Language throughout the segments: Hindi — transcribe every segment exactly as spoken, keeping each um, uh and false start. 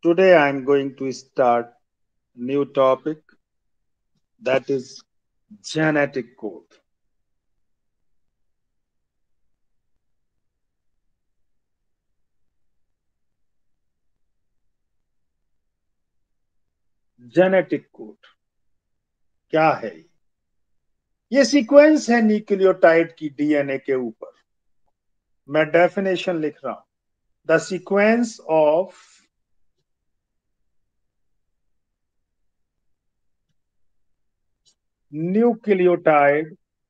Today I am going to start new topic, that is genetic code. Genetic code क्या है? ये सीक्वेंस है न्यूक्लियोटाइड की डीएनए के ऊपर। मैं डेफिनेशन लिख रहा हूं। The sequence of nucleotide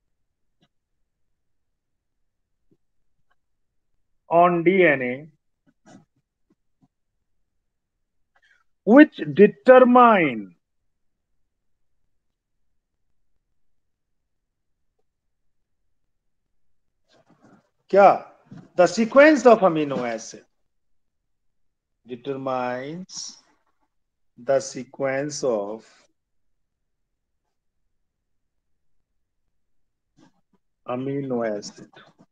on D N A which determine क्या? The sequence of amino acid determines the sequence of amino acid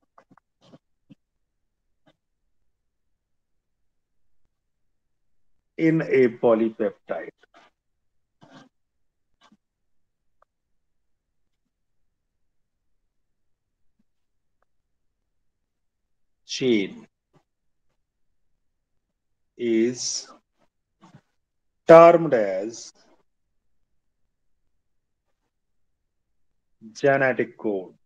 in a polypeptide chain is termed as genetic code.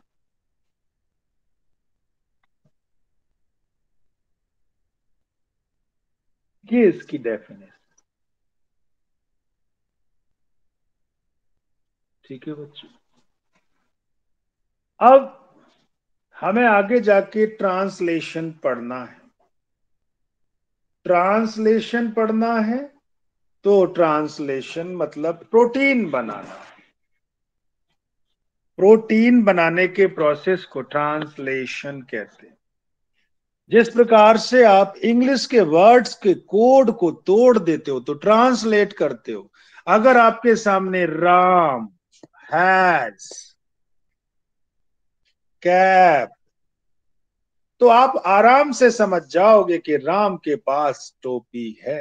ये इसकी डेफिनेशन। ठीक है बच्चों, अब हमें आगे जाके ट्रांसलेशन पढ़ना है। ट्रांसलेशन पढ़ना है तो ट्रांसलेशन मतलब प्रोटीन बनाना। प्रोटीन बनाने के प्रोसेस को ट्रांसलेशन कहते हैं। जिस प्रकार से आप इंग्लिश के वर्ड्स के कोड को तोड़ देते हो तो ट्रांसलेट करते हो। अगर आपके सामने राम, हैज, कैप, तो आप आराम से समझ जाओगे कि राम के पास टोपी है।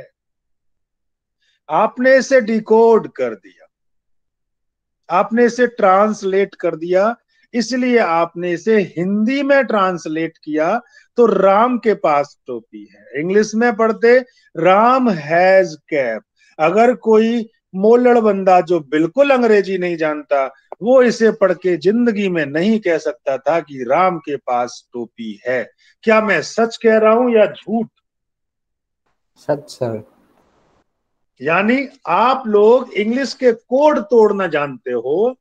आपने इसे डिकोड कर दिया, आपने इसे ट्रांसलेट कर दिया, इसलिए आपने इसे हिंदी में ट्रांसलेट किया तो राम के पास टोपी है। इंग्लिश में पढ़ते राम हैज कैप। अगर कोई मोलड़ बंदा जो बिल्कुल अंग्रेजी नहीं जानता, वो इसे पढ़ के जिंदगी में नहीं कह सकता था कि राम के पास टोपी है। क्या मैं सच कह रहा हूं या झूठ? सच सर। यानी आप लोग इंग्लिश के कोड तोड़ना जानते हो,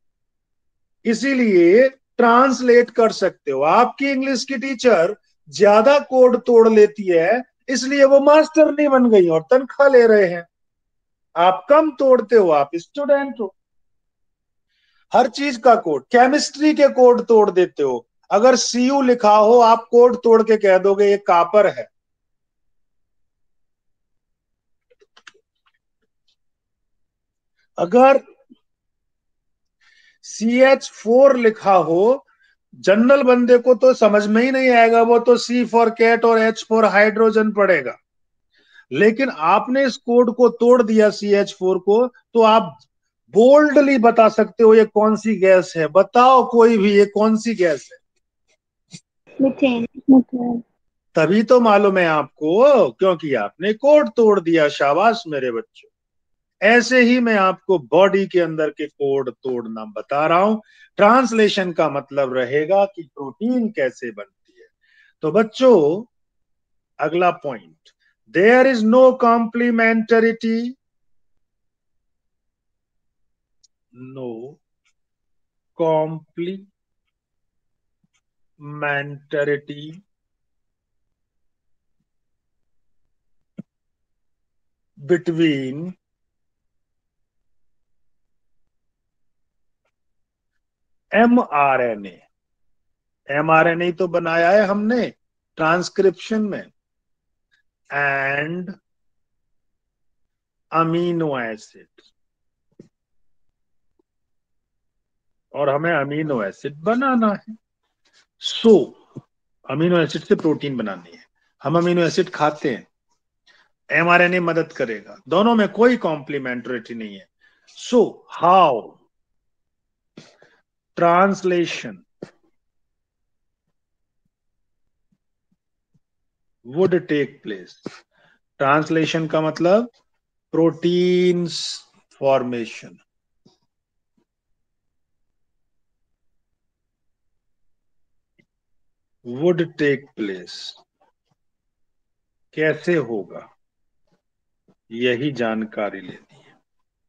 इसीलिए ट्रांसलेट कर सकते हो। आपकी इंग्लिश की टीचर ज्यादा कोड तोड़ लेती है, इसलिए वो मास्टर नहीं बन गई और तनख्वाह ले रहे हैं। आप कम तोड़ते हो, आप स्टूडेंट हो। हर चीज का कोड, केमिस्ट्री के कोड तोड़ देते हो। अगर सीयू लिखा हो, आप कोड तोड़ के कह दोगे ये कापर है। अगर सी एच फोर लिखा हो, जनरल बंदे को तो समझ में ही नहीं आएगा, वो तो सी फॉर कैट और एच फॉर हाइड्रोजन पड़ेगा। लेकिन आपने इस कोड को तोड़ दिया सी एच फोर को, तो आप बोल्डली बता सकते हो ये कौन सी गैस है। बताओ कोई भी, ये कौन सी गैस है? मीथेन। मीथेन। तभी तो मालूम है आपको, क्योंकि आपने कोड तोड़ दिया। शाबाश मेरे बच्चों। ऐसे ही मैं आपको बॉडी के अंदर के कोड तोड़ना बता रहा हूं। ट्रांसलेशन का मतलब रहेगा कि प्रोटीन कैसे बनती है। तो बच्चों, अगला point, there is no complementarity, no complementarity between mRNA, mRNA तो बनाया है हमने ट्रांसक्रिप्शन में, एंड अमीनो एसिड। और हमें अमीनो एसिड बनाना है। सो so, अमीनो एसिड से प्रोटीन बनानी है। हम अमीनो एसिड खाते हैं, एमआरएनए मदद करेगा, दोनों में कोई कॉम्प्लीमेंटरिटी नहीं है. So how translation would take place. Translation का मतलब proteins formation. Would take place कैसे होगा, यही जानकारी लेनी है.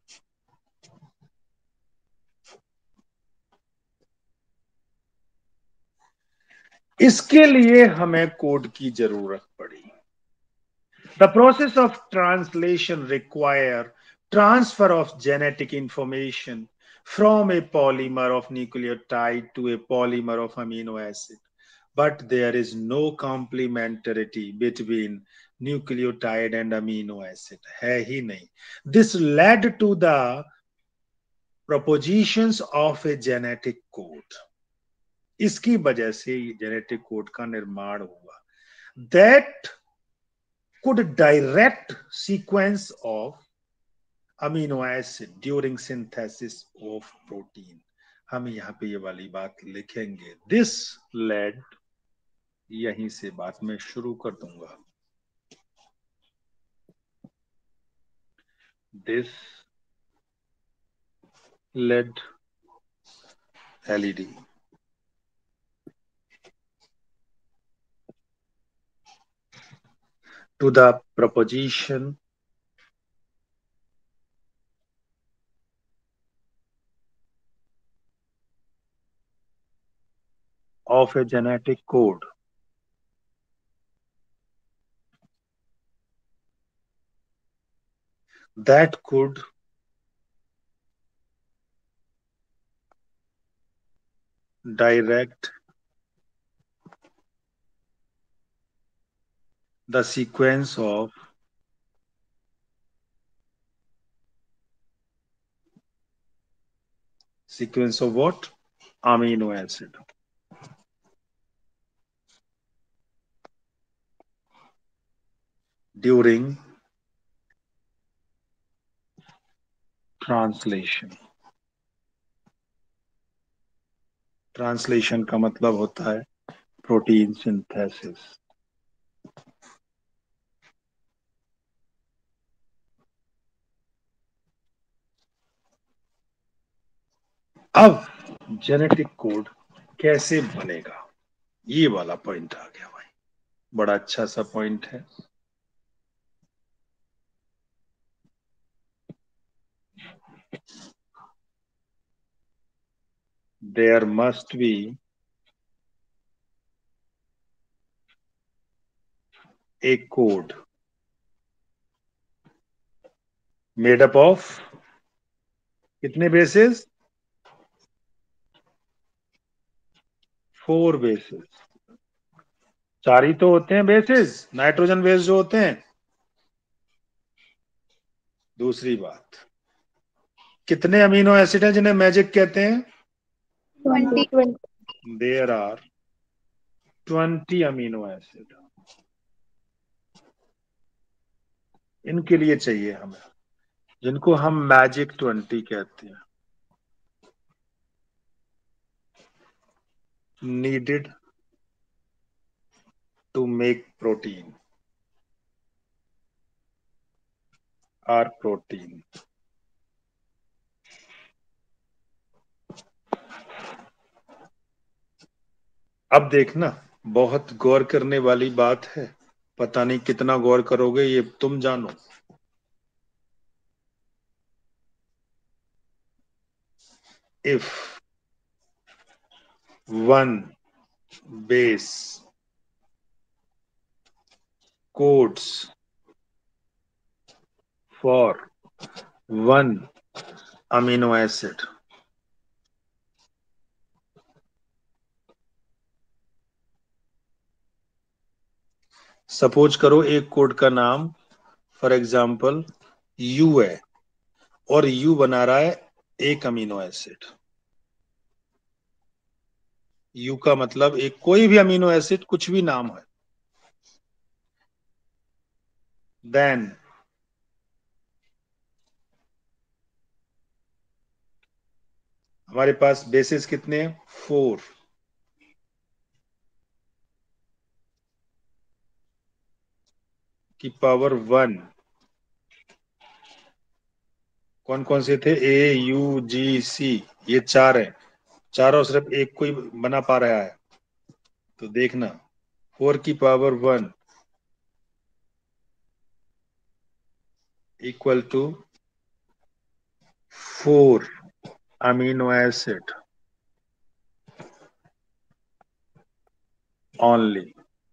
इसके लिए हमें कोड की जरूरत पड़ी. The process of translation require transfer of genetic information from a polymer of nucleotide to a polymer of amino acid. But there is no complementarity between nucleotide and amino acid. है ही नहीं. This led to the propositions of a genetic code. इसकी वजह से जेनेटिक कोड का निर्माण हुआ. That could direct sequence of amino acid during synthesis of protein. हम यहाँ पे ये वाली बात लिखेंगे. This led, यहीं से बात मैं शुरू कर दूंगा. This led L E D to the proposition of a genetic code that could direct the sequence of sequence of what? Amino acid. During translation. Translation का मतलब होता है प्रोटीन सिंथेसिस. अब जेनेटिक कोड कैसे बनेगा, ये वाला पॉइंट आ गया भाई. बड़ा अच्छा सा पॉइंट है. There must be a code made up of कितने बेसेस? Four bases. चार ही तो होते हैं बेसेस, नाइट्रोजन बेस जो होते हैं. दूसरी बात, कितने अमीनो एसिड हैं जिन्हें मैजिक कहते हैं? Twenty. There are twenty amino acid. इनके लिए चाहिए हमें, जिनको हम मैजिक ट्वेंटी कहते हैं. Needed to make protein are protein. अब देखना, बहुत गौर करने वाली बात है. पता नहीं कितना गौर करोगे, ये तुम जानो. If one base codes for one amino acid, सपोज करो एक कोड का नाम फॉर एग्जाम्पल यू है और यू बना रहा है एक अमीनो एसिड. यू का मतलब एक कोई भी अमीनो एसिड, कुछ भी नाम है. देन हमारे पास बेसिस कितने हैं? फोर। की पावर वन। कौन कौन से थे? ए यू जी सी, ये चार है। चारों सिर्फ एक कोई बना पा रहा है, तो देखना। फोर की power one equal to four amino acid only.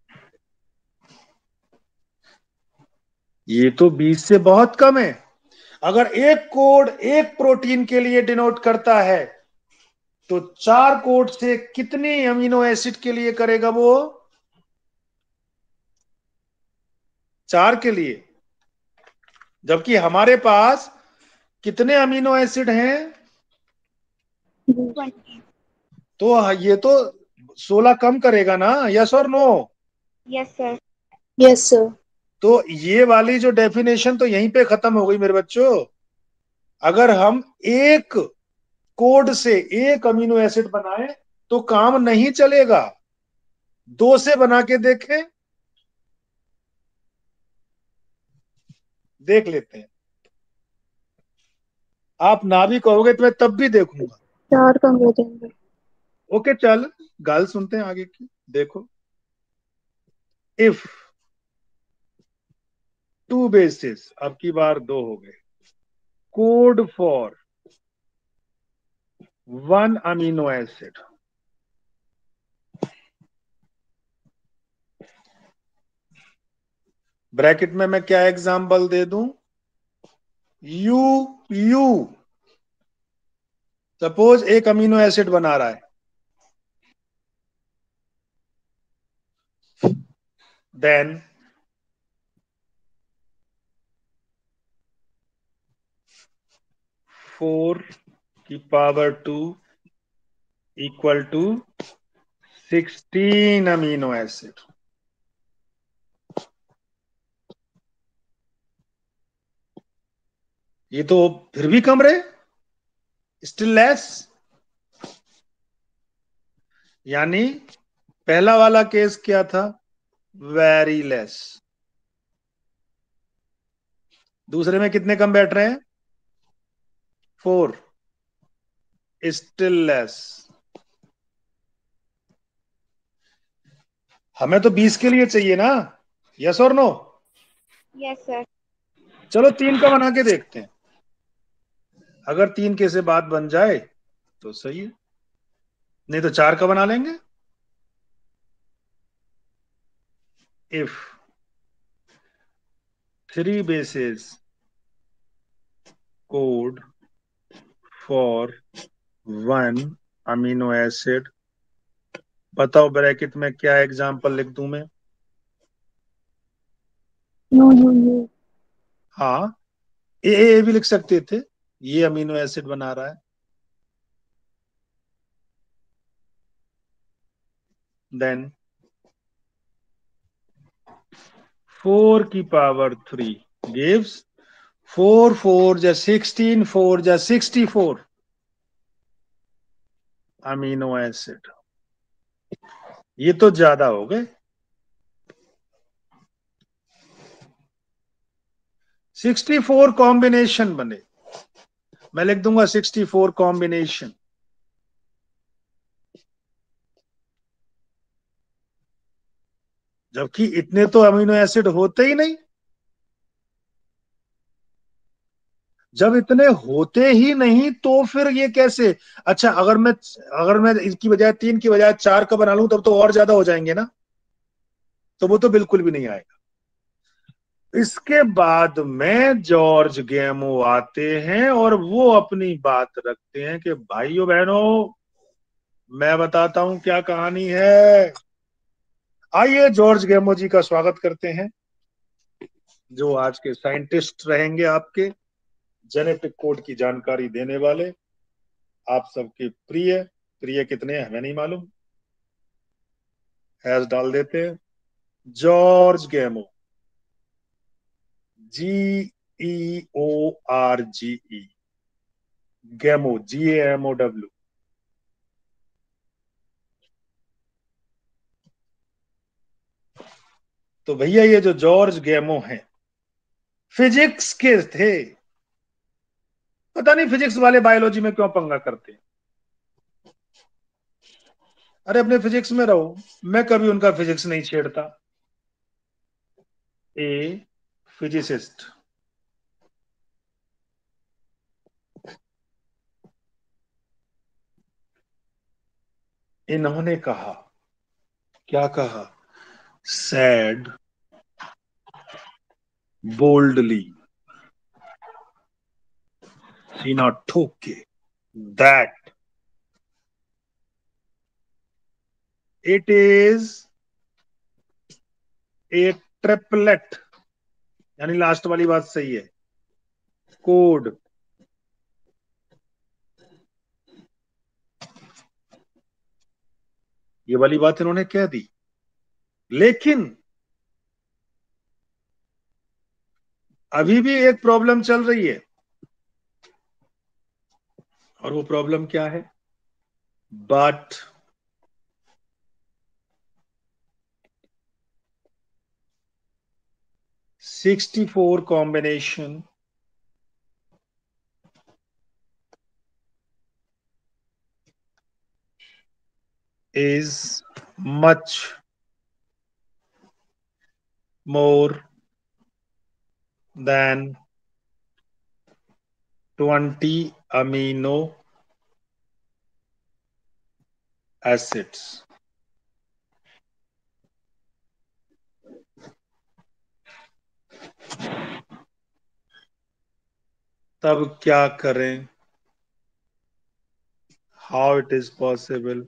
ये तो बीस से बहुत कम है। अगर एक कोड एक प्रोटीन के लिए डिनोट करता है तो चार कोड से कितनी अमीनो एसिड के लिए करेगा वो? चार के लिए। जबकि हमारे पास कितने अमीनो एसिड हैं? ट्वेंटी। तो ये तो सोलह कम करेगा ना, यस और no? Yes sir. Yes sir. तो ये वाली जो डेफिनेशन तो यहीं पे खत्म हो गई मेरे बच्चों। अगर हम एक कोड से एक अमीनो एसिड बनाए तो काम नहीं चलेगा। दो से बना के देखें, देख लेते हैं। आप ना भी कहोगे तो मैं तब भी देखूंगा। चार कम हो जाएंगे। ओके चल, गाल सुनते हैं आगे की। देखो, इफ टू बेसिस, अब की बार दो हो गए, code for one amino acid, bracket में मैं क्या एग्जाम्पल दे दूं? यू यू सपोज एक अमीनो एसिड बना रहा है, देन फोर की power two equal to sixteen amino acid. ये तो फिर भी कम रहे, स्टिल लेस। यानी पहला वाला केस क्या था? Very less. दूसरे में कितने कम बैठ रहे हैं? Four, still less. हमें तो बीस के लिए चाहिए ना, यस और नो? Yes sir. चलो तीन का बना के देखते हैं। अगर तीन के से बात बन जाए तो सही है, नहीं तो चार का बना लेंगे। If three basis code for one amino acid, बताओ ब्रैकेट में क्या एग्जांपल लिख दूं मैं? No no no. हाँ, ए ए भी लिख सकते थे, ये अमीनो एसिड बना रहा है। देन फोर की power three gives four four जा सिक्सटीन, फोर जा सिक्सटी फोर अमीनो एसिड। ये तो ज्यादा हो गए। सिक्सटी फोर कॉम्बिनेशन बने, मैं लिख दूंगा सिक्सटी फोर कॉम्बिनेशन। जबकि इतने तो अमीनो एसिड होते ही नहीं। जब इतने होते ही नहीं तो फिर ये कैसे? अच्छा, अगर मैं अगर मैं इसकी बजाय तीन की बजाय चार का बना लूं तब तो और ज्यादा हो जाएंगे ना, तो वो तो बिल्कुल भी नहीं आएगा। इसके बाद में जॉर्ज गैमो आते हैं और वो अपनी बात रखते हैं कि भाइयों बहनों, मैं बताता हूं क्या कहानी है। आइए जॉर्ज गैमो जी का स्वागत करते हैं, जो आज के साइंटिस्ट रहेंगे, आपके जेनेटिक कोड की जानकारी देने वाले। आप सबके प्रिय, प्रिय कितने हैं हमें नहीं मालूम, हैश डाल देते हैं, George Gamow. G E O R G E, Gamow, G A M O W. तो भैया ये जो जॉर्ज गैमो हैं, फिजिक्स के थे। पता नहीं फिजिक्स वाले बायोलॉजी में क्यों पंगा करते हैं। अरे अपने फिजिक्स में रहो, मैं कभी उनका फिजिक्स नहीं छेड़ता। ए फिजिसिस्ट। इन्होंने कहा, क्या कहा? सैड बोल्डली, सीना ठोक के, that it is a triplet, यानी लास्ट वाली बात सही है, कोड। ये वाली बात इन्होंने कह दी, लेकिन अभी भी एक प्रॉब्लम चल रही है। और वो प्रॉब्लम क्या है? But sixty four combination is much more than twenty amino acids. तब क्या करें? How it is possible?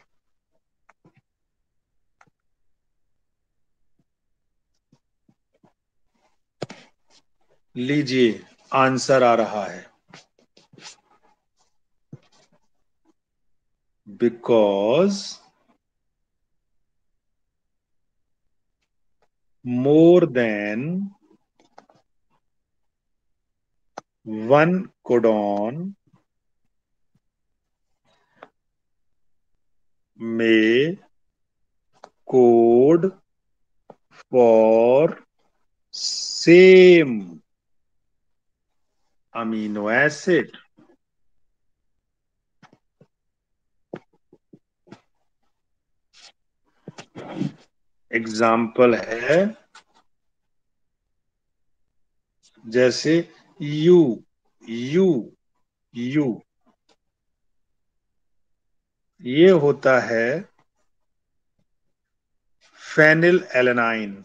लीजिए आंसर आ रहा है। Because more than one codon may code for same amino acid. Example है जैसे यू, यू, यू, ये होता है फेनिल एलेनाइन,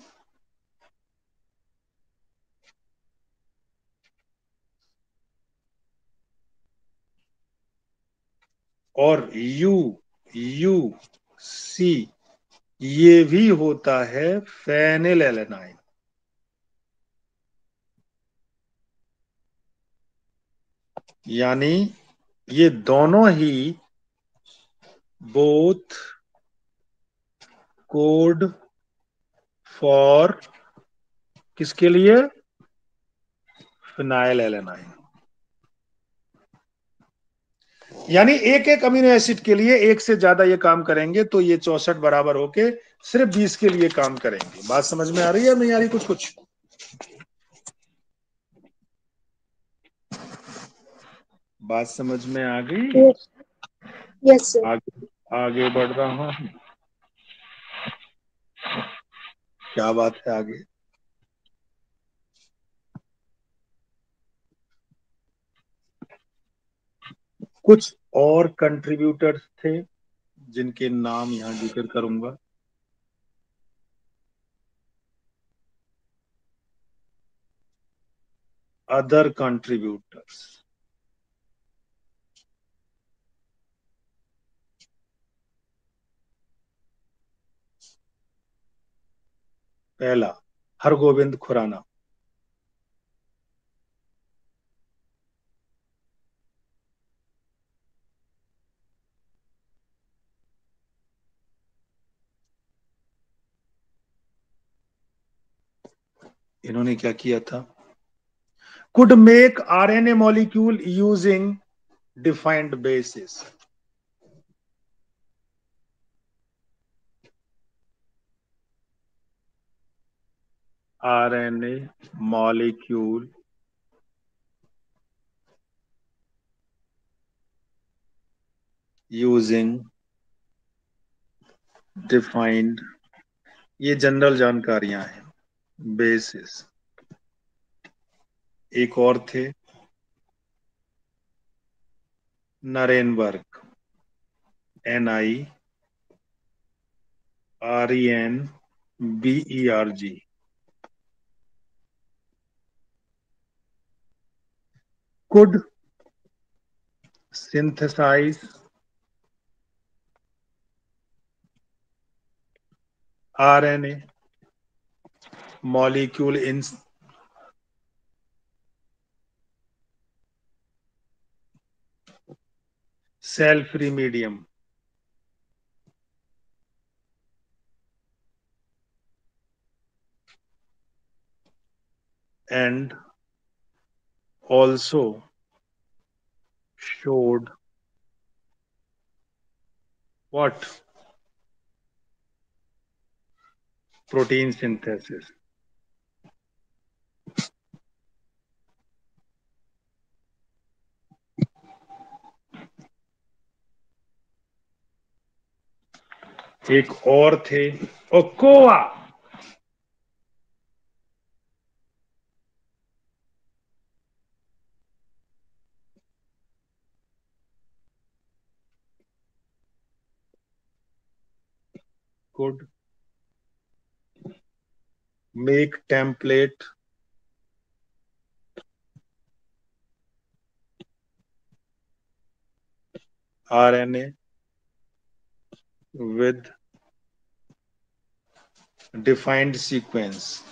और यू, यू सी, ये भी होता है फेनिल एलेनाइन। यानी ये दोनों ही बोथ कोड फॉर किसके लिए? Phenyl alanine. यानी एक एक अमीनो एसिड के लिए एक से ज्यादा ये काम करेंगे, तो ये चौसठ बराबर होके सिर्फ बीस के लिए काम करेंगे। बात समझ में आ रही है नहीं आ रही? कुछ कुछ बात समझ में आ गई? Yes sir. आगे आगे बढ़ रहा हूं। क्या बात है आगे? कुछ और कंट्रीब्यूटर्स थे जिनके नाम यहां जिक्र करूंगा। अदर कंट्रीब्यूटर्स, पहला हरगोविंद खुराना, इन्होंने क्या किया था? could make R N A molecule using defined bases. R N A molecule using defined, ये जनरल जानकारियां हैं, बेसिस। एक और थे Nirenberg, N I R E N B E R G. could synthesize R N A molecule in cell-free medium. And also showed what? Protein synthesis. एक और थे Ochoa, could make template R N A with defined sequence.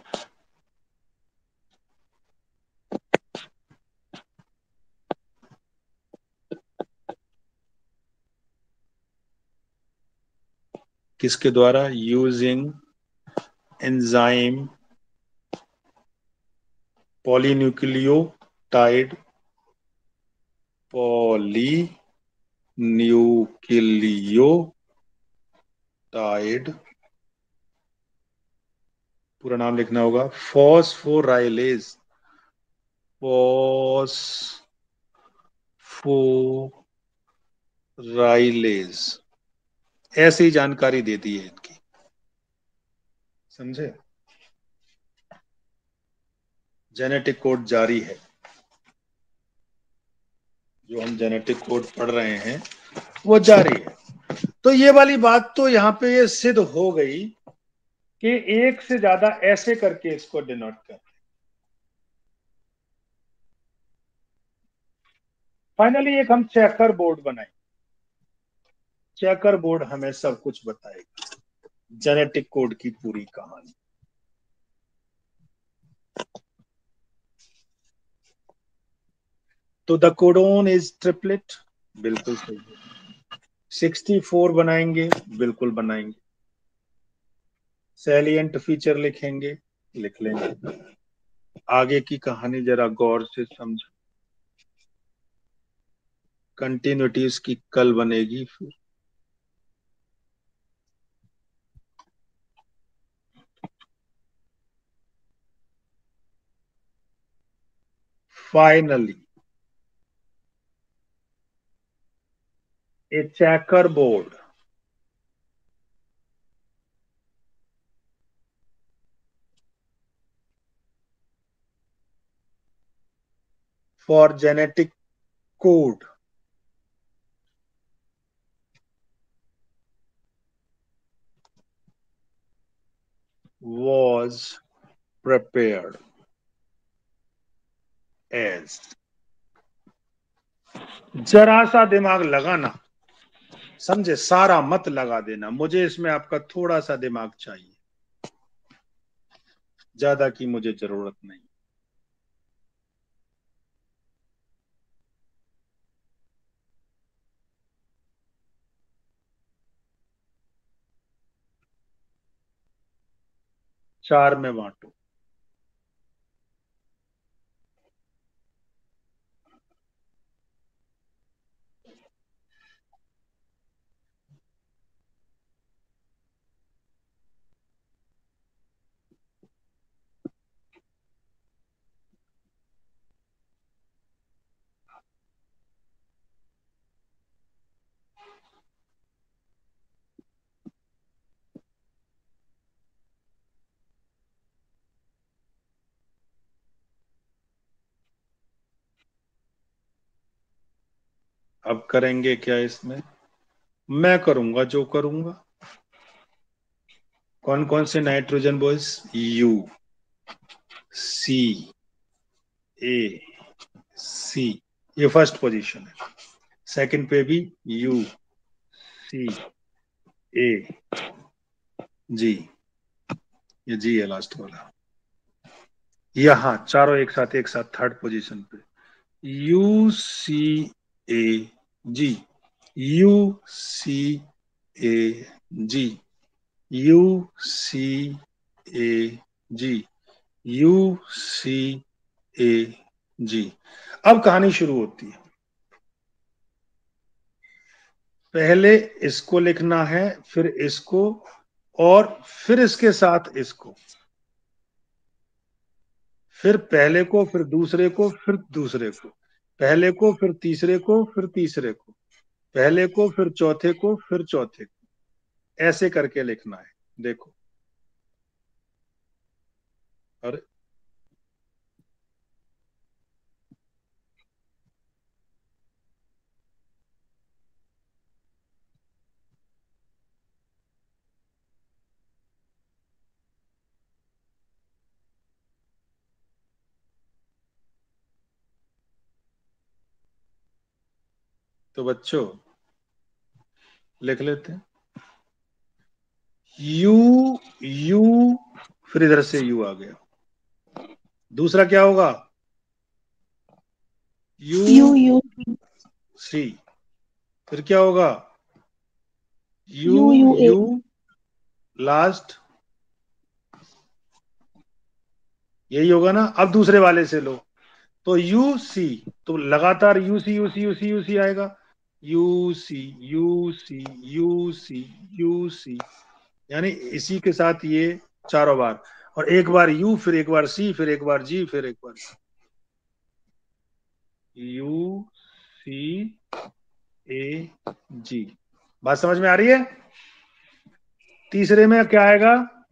किसके द्वारा? यूजिंग एंजाइम पॉलीन्यूक्लियोटाइड पॉलीन्यूक्लियोटाइड पूरा नाम लिखना होगा, फॉस्फोराइलेज, फॉस्फोराइलेज। ऐसी ही जानकारी दे दी है इनकी, समझे? जेनेटिक कोड जारी है, जो हम जेनेटिक कोड पढ़ रहे हैं वो जारी है। तो ये वाली बात तो यहां पे ये सिद्ध हो गई कि एक से ज्यादा ऐसे करके इसको डिनोट कर। फाइनली एक हम चेकर बोर्ड बनाए। चेकर बोर्ड हमें सब कुछ बताएगा, जेनेटिक कोड की पूरी कहानी। तो द कोडोन इज ट्रिपलेट, बिल्कुल सही है। सिक्सटी फोर बनाएंगे, बिल्कुल बनाएंगे। सैलिएंट फीचर लिखेंगे, लिख लेंगे। आगे की कहानी जरा गौर से समझो, कंटिन्यूटी उसकी कल बनेगी। फिर finally a checkerboard for genetic code was prepared as, जरा सा दिमाग लगाना, समझे? सारा मत लगा देना, मुझे इसमें आपका थोड़ा सा दिमाग चाहिए, ज्यादा की मुझे जरूरत नहीं। चार में बांटो, अब करेंगे क्या इसमें, मैं करूंगा जो करूंगा। कौन कौन से nitrogen bases, U C A C, ये फर्स्ट पोजीशन है। सेकंड पे भी यू सी ए जी, ये जी है लास्ट वाला। यहां चारों एक साथ एक साथ थर्ड पोजीशन पे U C A G, U C A G, U C A G, U C A G. अब कहानी शुरू होती है। पहले इसको लिखना है, फिर इसको, और फिर इसके साथ इसको, फिर पहले को, फिर दूसरे को, फिर दूसरे को, पहले को, फिर तीसरे को, फिर तीसरे को, पहले को, फिर चौथे को, फिर चौथे को, ऐसे करके लिखना है। देखो, अरे तो बच्चों लिख लेते हैं, यू यू, फिर इधर से यू आ गया। दूसरा क्या होगा, यू यू यू सी, फिर क्या होगा, U U U A U last, यही होगा ना। अब दूसरे वाले से लो, तो यू सी, तो लगातार U C U C U C U C आएगा, U C U C U C U C, यानी इसी के साथ ये चारों बार, और एक बार यू, फिर एक बार सी, फिर एक बार जी, फिर एक बार यू सी ए जी। बात समझ में आ रही है। तीसरे में क्या आएगा,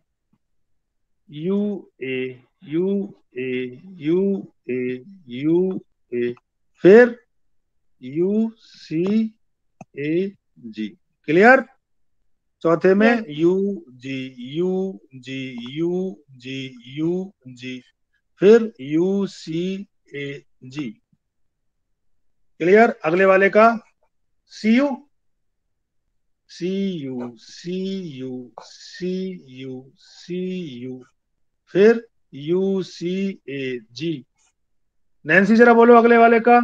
U A U A U A U A, फिर U C A G. Clear. चौथे में yes U G U G U G U G, फिर U C A G. Clear. अगले वाले का C U C U C U C U C U, फिर U C A G. Nancy जरा बोलो अगले वाले का,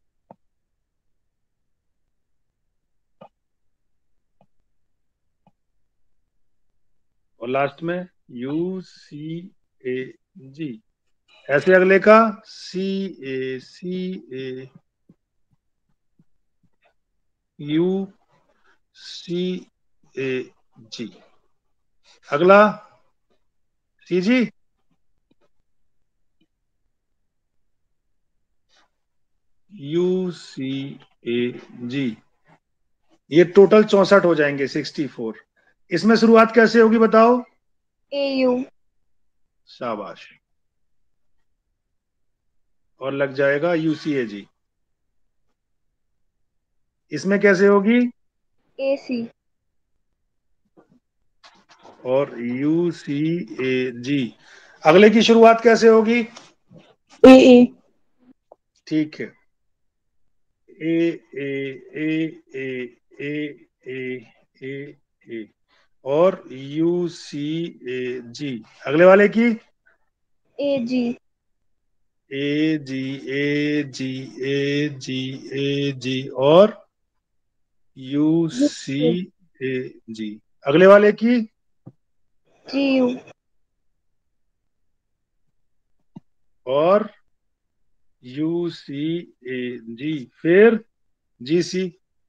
और लास्ट में यू सी ए जी। ऐसे अगले का सी A C A you C A जी। अगला सी जी, यू सी ए जी। ये टोटल चौसठ हो जाएंगे, सिक्सटी फोर। इसमें शुरुआत कैसे होगी बताओ, ए यू शाबाश, और लग जाएगा यू सी ए जी। इसमें कैसे होगी, ए सी और यू सी ए जी। अगले की शुरुआत कैसे होगी, ए ए ठीक है, ए ए ए ए ए ए ए ए, और यू सी ए जी। अगले वाले की ए जी ए जी ए जी ए जी ए जी, और यू सी ए जी। अगले वाले की जी यू और यू सी ए जी, फिर जी सी।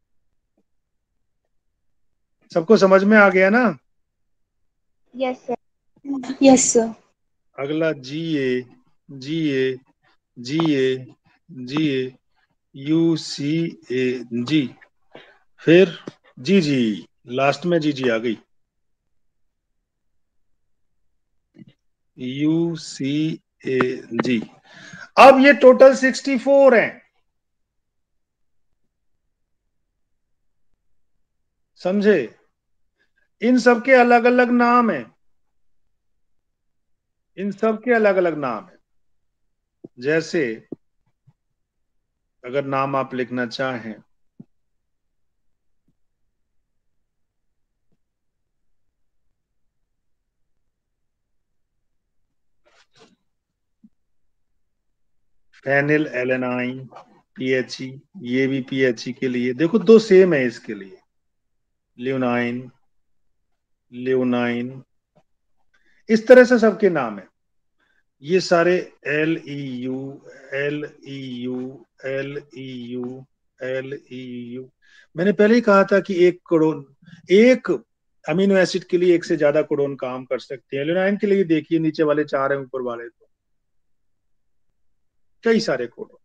सबको समझ में आ गया ना। यस सर यस सर अगला जी ए जी ए जी ए जी ए यू सी ए जी, फिर जी जी, लास्ट में जी जी आ गई, यू सी ए जी। अब ये टोटल सिक्सटी फोर है। समझे? इन सब के अलग अलग नाम है, इन सब के अलग अलग नाम है। जैसे अगर नाम आप लिखना चाहें, फेनिल एलेनाइन पीएचई, ये भी पीएचई के लिए देखो दो सेम है इसके लिए, ल्यूनाइन, ल्यूनाइन, इस तरह से सबके नाम है। ये सारे L E U, L E U, L E U, L E U. मैंने पहले ही कहा था कि एक कोडोन, एक अमीनो एसिड के लिए एक से ज्यादा कोडोन काम कर सकते हैं। ल्यूनाइन के लिए देखिए नीचे वाले चार हैं, ऊपर वाले तो कई सारे कोडोन।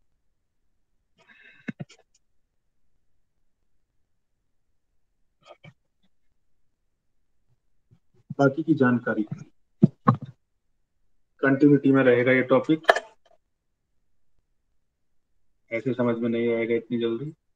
बाकी की जानकारी कंटिन्यूटी में रहेगा ये टॉपिक, ऐसे समझ में नहीं आएगा इतनी जल्दी।